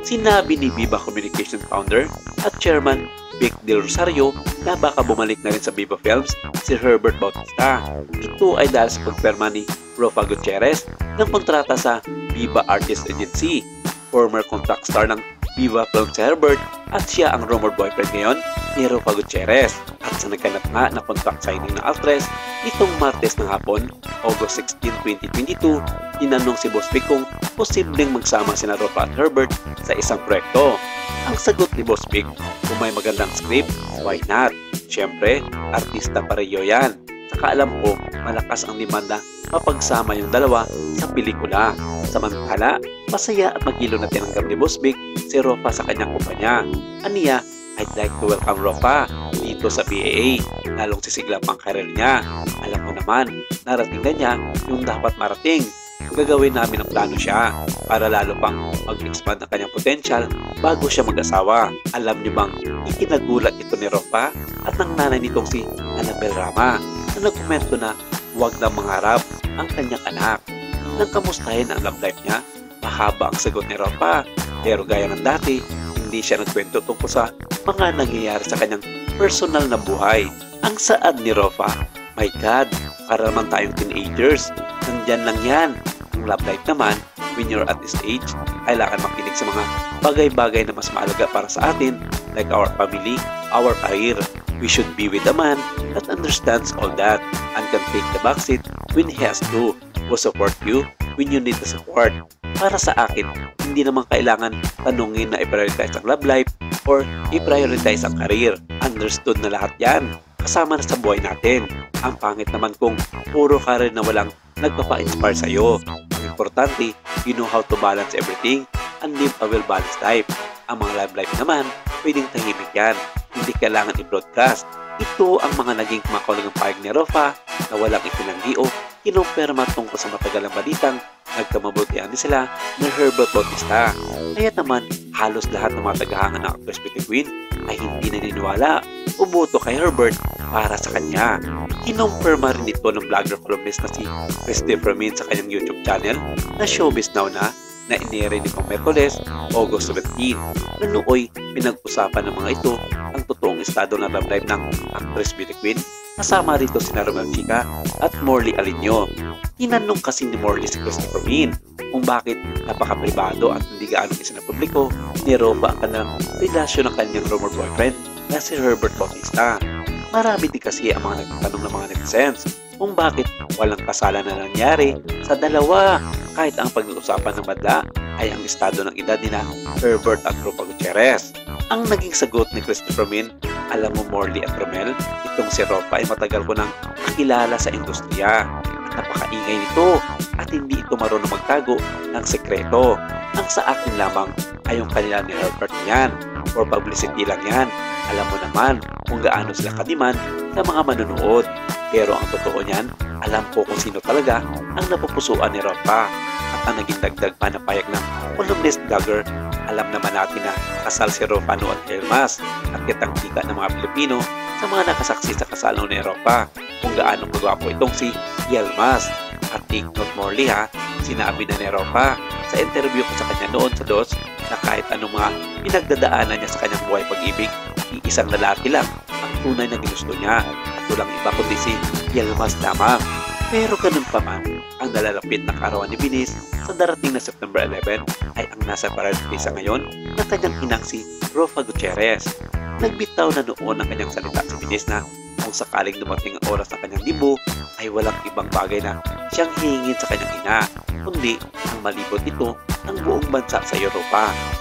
Sinabi ni Viva Communication founder at chairman Vic Del Rosario na baka bumalik na rin sa Viva Films si Herbert Bautista. Ito ay dahil sa pagpirma ni Rofa Gutierrez ng kontrata sa Viva Artist Agency. Former contract star ng Viva Films si Herbert at siya ang rumored boyfriend ngayon ni Rofa Gutierrez. At sa nagkanap nga na contract signing ng actress nitong Martes ng hapon, August 16, 2022, tinanong si Boss Vic kung posibleng magsama sina Rofa at Herbert sa isang proyekto. Ang sagot ni Boss Vic, kung may magandang script, why not? Siyempre, artista pareho yan. Saka alam ko, malakas ang demanda mapagsama yung dalawa sa pelikula. Samantala, masaya at magilo na tinanggap ni Boss Vic si Rofa sa kanyang kumpanya. Aniya, I'd like to welcome Rofa dito sa BAA, lalong sisigla pang karir niya. Alam mo naman, narating na niya yung dapat marating. Gagawin namin ang plano siya para lalo pang mag-expand ang kanyang potential bago siya mag-asawa. Alam niyo bang ikinagulat ito ni Rofa at ng nanay nitong si Annabel Rama na nagkomento na huwag na mangarap ang kanyang anak. Nang kamustahin ang love life niya, mahaba ang sagot ni Rofa, pero gaya ng dati, hindi siya nagkwento tungkol sa mga nangyayari sa kanyang personal na buhay. Ang saad ni Rofa, my God, para naman tayong teenagers, nandyan lang yan. Ang love life naman, when you're at this age, kailangan makinig sa mga bagay-bagay na mas mahalaga para sa atin, like our family, our career. We should be with a man that understands all that and can take the backseat when he has to, who support you when you need the support. Para sa akin, hindi naman kailangan tanungin na i-prioritize ang love life or i-prioritize ang career. Understood na lahat yan. Kasama na sa buhay natin. Ang pangit naman kung puro career na walang nagpapa-inspire sa'yo. Ang importante, you know how to balance everything and live a well-balanced life. Ang mga love life naman, pwedeng tahimik yan. Hindi kailangan i-broadcast. Ito ang mga naging makaulang pahig ni Rofa na walang itinanggi o kinumpirma tungkol sa matagalang balitang nagkamabutihan din sila ni Herbert Bautista. Kaya naman, halos lahat ng mga tagahanga ng actress Beauty Queen ay hindi naniniwala o boto kay Herbert para sa kanya. Kinumpirma rin ito ng vlogger columnist na si Christopher Min sa kanyang YouTube channel na Showbiz Now na inire nitong Merkules, August 17. Na nooy pinag-usapan ng mga ito ang totoong estado ng love life ng actress Beauty Queen. Kasama rito si Romel Chica at Morley Alinio. Tinanong kasi ni Morley si Christopher Min kung bakit napaka-pribado at hindi gaano isinapubliko ni Rofa ang kanilang relasyon ng kanyang rumored boyfriend na si Herbert Bautista. Marami din kasi ang mga nagtatanong ng mga netizens kung bakit walang kasalan na nangyari sa dalawa kahit ang pag-uusapan ng badla ay ang estado ng edad ni na Herbert at Rofa Gutierrez. Ang naging sagot ni Christopher Min, alam mo Morley at Romel, itong si Rofa ay matagal ko nang nakilala sa industriya at napakaingay nito at hindi ito marunong magtago ng sekreto. Ang sa akin lamang ay yung kanila ni Herbert niyan or publicity lang yan. Alam mo naman kung gaano sila kadiman sa mga manunood. Pero ang totoo niyan, alam ko kung sino talaga ang napupusuan ni Rofa. At ang naging dagdag pa na payag ng columnist vlogger, alam naman natin na kasal si Rofano at Yelmas at kitang-kita ng mga Pilipino sa mga nakasaksi sa kasal ni Rofa kung gaano kagwapo itong si Yelmas. At take note Morley ha, sinabi na ni Rofa sa interview ko sa kanya noon sa DOS na kahit anong mga pinagdadaanan niya sa kanyang buhay pag-ibig, iisang lalaki lang ang tunay na ginusto niya at walang iba kundi si Yelmas lamang. Pero ganun pa man, ang nalalapit na kaarawan ni Binis sa darating na September 11 ay ang nasa paradisa ngayon ng kanyang inang si Rofa Gutierrez. Nagbitaw na noon ang kanyang salita si Binis na kung sakaling dumating ang oras ng kanyang libo ay walang ibang bagay na siyang hihingin sa kanyang ina, kundi ang malibot ito ng buong bansa sa Europa.